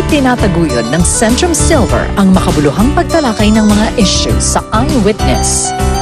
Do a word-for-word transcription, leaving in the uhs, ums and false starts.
Itinataguyod ng Centrum Silver ang makabuluhang pagtalakay ng mga issues sa eyewitness.